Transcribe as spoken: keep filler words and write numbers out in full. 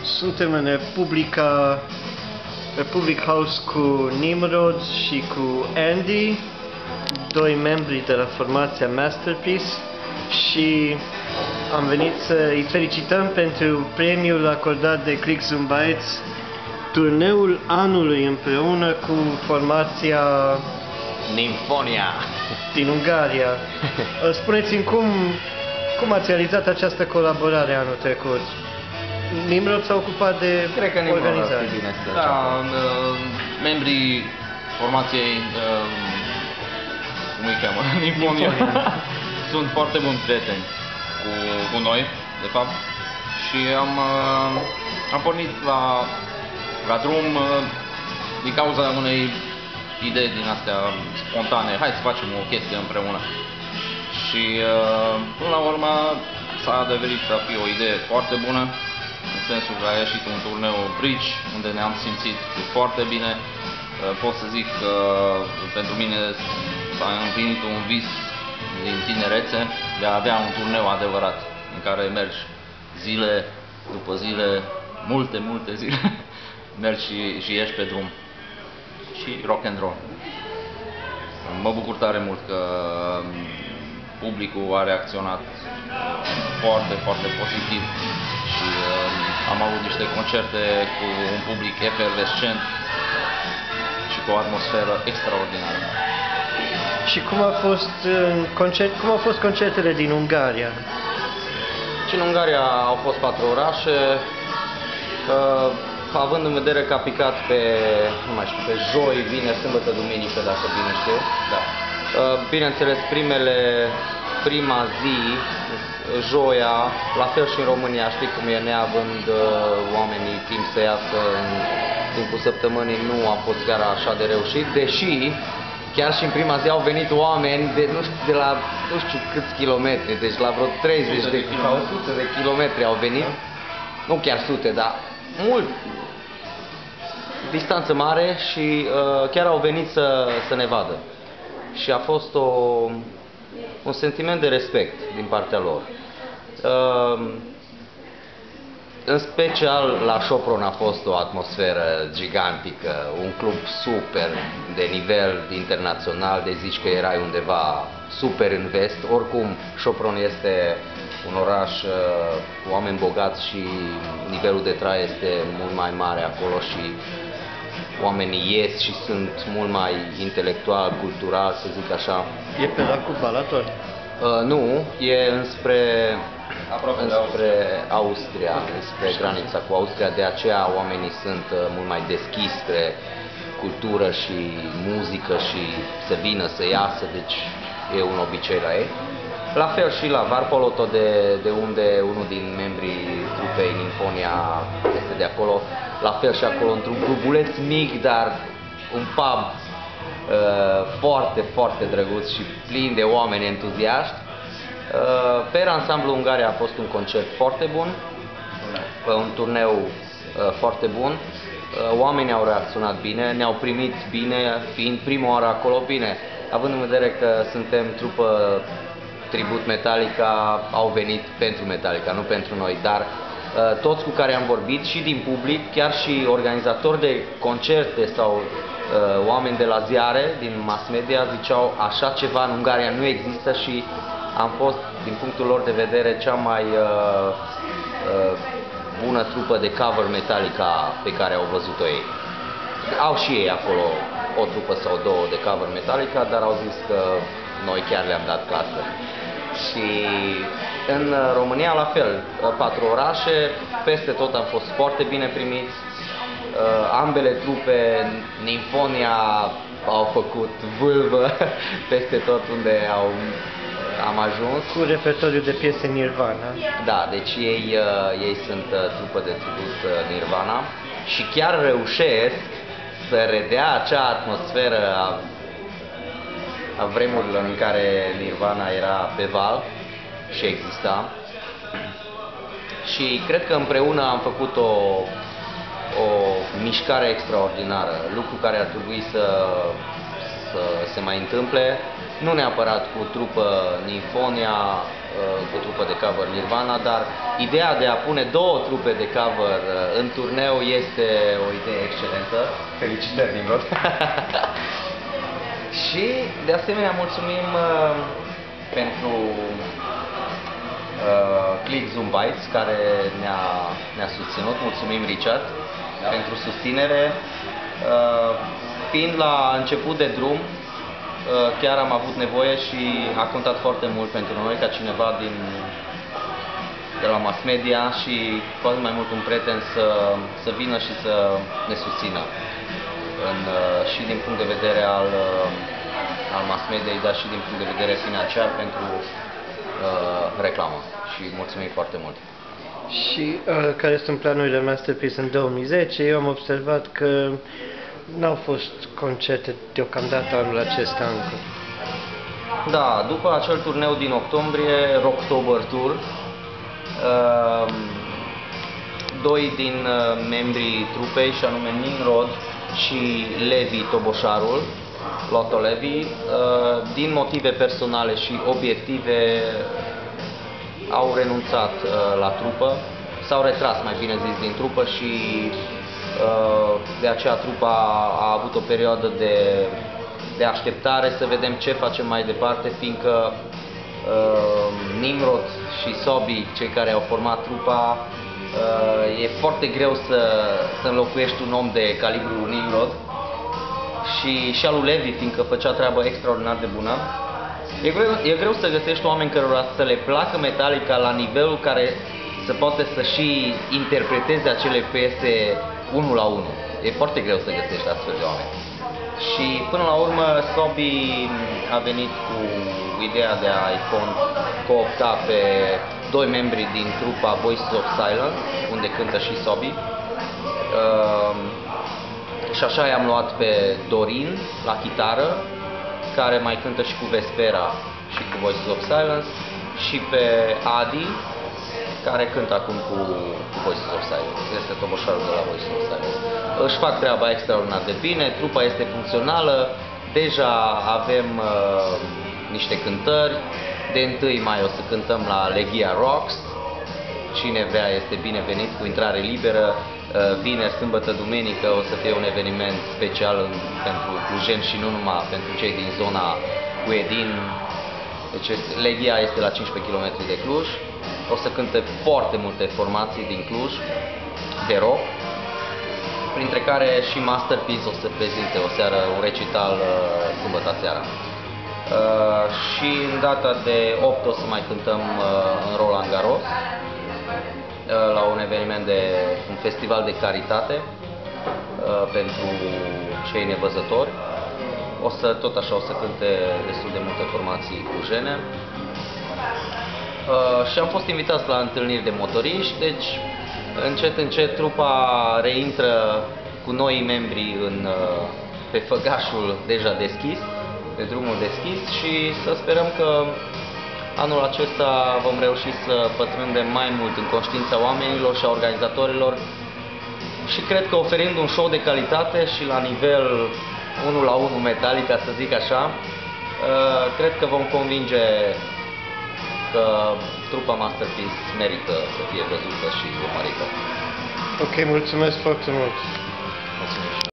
Suntem în Republica, Republic House cu Nimrod și cu Andy, doi membri de la formația Masterpiece, și am venit să îi felicităm pentru premiul acordat de Click Zoom Bytes, turneul anului împreună cu formația Nymphonia din Ungaria. Spuneți-mi cum, cum ați realizat această colaborare anul trecut? Nimrod s-a ocupat de Cred că organizare. Bine da, uh, membrii formației, uh, cum îi cheamă, Nymphonia, sunt foarte buni prieteni cu, cu noi, de fapt, și am, uh, am pornit la, la drum uh, din cauza unei idei din astea spontane. Hai să facem o chestie împreună. Și uh, până la urmă s-a adeverit să fie o idee foarte bună, în sensul că a ieșit un turneu bridge unde ne-am simțit foarte bine. Uh, pot să zic că pentru mine s-a împlinit un vis din tinerețe de a avea un turneu adevărat în care mergi zile după zile, multe, multe zile, mergi și, și ieși pe drum. Și rock and roll. Mă bucur tare mult că publicul a reacționat foarte, foarte pozitiv și uh, am avut niște concerte cu un public efervescent și cu o atmosferă extraordinară. Și cum a fost concert, cum au fost concertele din Ungaria? Și în Ungaria au fost patru orașe. Uh, Având în vedere că a picat pe, nu mai știu, pe joi, vineri, sâmbătă, duminică, dacă bine știu. Da. Bineînțeles, primele, prima zi, joia, la fel și în România, știi cum e, neavând oamenii timp să iasă în timpul săptămânii, nu a fost chiar așa de reușit, deși chiar și în prima zi au venit oameni de, nu știu, de la nu știu câți kilometri, deci la vreo treizeci de kilometri au venit, nu chiar sute, dar mult, distanță mare și uh, chiar au venit să, să ne vadă. Și a fost o, un sentiment de respect din partea lor. Uh, în special la Sopron a fost o atmosferă gigantică, un club super de nivel internațional, de zici că erai undeva super în vest. Oricum, Sopron este un oraș cu oameni bogați și nivelul de trai este mult mai mare acolo și oamenii ies și sunt mult mai intelectual, cultural, să zic așa. E pe lacul Balaton? Uh, nu, e înspre, înspre Austria, înspre granița cu Austria, de aceea oamenii sunt mult mai deschiși spre cultură și muzică și să vină, să iasă, deci e un obicei la ei. La fel și la Varpoloto, de, de unde unul din membrii trupei Nymphonia este de acolo. La fel și acolo, într-un clubuleț mic, dar un pub uh, foarte, foarte drăguț și plin de oameni entuziaști. Uh, per ansamblu, Ungaria a fost un concert foarte bun, uh, un turneu uh, foarte bun. Uh, oamenii au reacționat bine, ne-au primit bine, fiind prima oară acolo, bine. Având în vedere că suntem trupă tribut Metallica, au venit pentru Metallica, nu pentru noi, dar uh, toți cu care am vorbit și din public, chiar și organizatori de concerte sau uh, oameni de la ziare, din mass media, ziceau așa ceva în Ungaria nu există și am fost, din punctul lor de vedere, cea mai uh, uh, bună trupă de cover Metallica pe care au văzut-o ei. Au și ei acolo o trupă sau două de cover Metallica, dar au zis că noi chiar le-am dat clasă. Și în România la fel, patru orașe, peste tot am fost foarte bine primiți. Ambele trupe, Nymphonia, au făcut vâlvă peste tot unde au, am ajuns. Cu repertoriu de piese Nirvana. Da, deci ei, ei sunt trupă de tribut Nirvana și chiar reușesc să redea acea atmosferă a a vremurilor în care Nirvana era pe val și exista. Și cred că împreună am făcut o, o mișcare extraordinară, lucru care ar trebui să, să se mai întâmple. nu neapărat cu trupă Nymphonia, cu trupă de cover Nirvana, dar ideea de a pune două trupe de cover în turneu este o idee excelentă. Felicitări, Nimrod! Și de asemenea mulțumim uh, pentru uh, Click Zoom Bites care ne-a ne-a susținut. Mulțumim, Richard, da, pentru susținere. Uh, fiind la început de drum, uh, chiar am avut nevoie și a contat foarte mult pentru noi ca cineva din de la mass media și cu atât mai mult un prieten să, să vină și să ne susțină. În, și din punct de vedere al, al mass mediei, dar și din punct de vedere financiar pentru uh, reclamă. Și mulțumim foarte mult. Și uh, care sunt planurile Masterpiece în două mii zece? Eu am observat că n-au fost concerte deocamdată anul acesta încă. Da, după acel turneu din octombrie, Rocktober Tour, uh, doi din uh, membrii trupei, și anume Nimrod și Levi Toboșarul, Lotto Levi, din motive personale și obiective au renunțat la trupă, s-au retras, mai bine zis, din trupă și de aceea trupa a avut o perioadă de, de așteptare să vedem ce facem mai departe, fiindcă Nimrod și Sobi, cei care au format trupa, e foarte greu să, să înlocuiești un om de calibru Nimrod și și al lui Levi, fiindcă făcea treabă extraordinar de bună. E greu, e greu să găsești oameni cărora să le placă Metallica la nivelul care să poate să și interpreteze acele piese unul la unul. E foarte greu să găsești astfel de oameni. Și până la urmă Sobi a venit cu ideea de a-i coopta pe doi membri din trupa Voices of Silence, unde cântă și Sobi. Uh, și așa i-am luat pe Dorin la chitară, care mai cântă și cu Vespera și cu Voices of Silence, și pe Adi, care cântă acum cu, cu Voices of Silence. Este toboșarul de la Voices of Silence. Își fac treaba extraordinar de bine, trupa este funcțională, deja avem uh, niște cântări. De întâi mai o să cântăm la Legia Rocks. Cine vrea este binevenit, cu intrare liberă. Vineri, sâmbătă, duminică o să fie un eveniment special pentru clujeni și nu numai pentru cei din zona Huedin. Deci Legia este la cincisprezece kilometri de Cluj. O să cânte foarte multe formații din Cluj de rock, printre care și Masterpiece o să prezinte o seară, un recital sâmbătă seara. Uh, și în data de opt o să mai cântăm uh, în Roland Garros, uh, la un eveniment de un festival de caritate uh, pentru cei nevăzători. O să, tot așa, o să cânte destul de multe formații clujene. Uh, și am fost invitați la întâlniri de motoriști, deci încet, încet trupa reintră cu noi membri în, uh, pe făgașul deja deschis, pe drumul deschis, și să sperăm că anul acesta vom reuși să pătrundem mai mult în conștiința oamenilor și a organizatorilor și cred că oferind un show de calitate și la nivel unul la unul Metallica, să zic așa, cred că vom convinge că trupa Masterpiece merită să fie văzută și urmărită. Ok, mulțumesc foarte mult! Mulțumesc.